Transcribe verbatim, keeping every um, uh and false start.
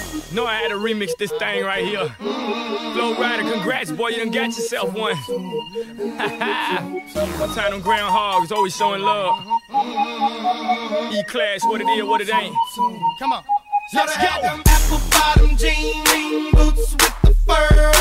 Know I had to remix this thing right here. Flow Rider, congrats, boy, you done got yourself one. One time them groundhogs always showing love. E-Class, what it is, what it ain't. Come on, let's go. Apple bottom jean boots with the fur.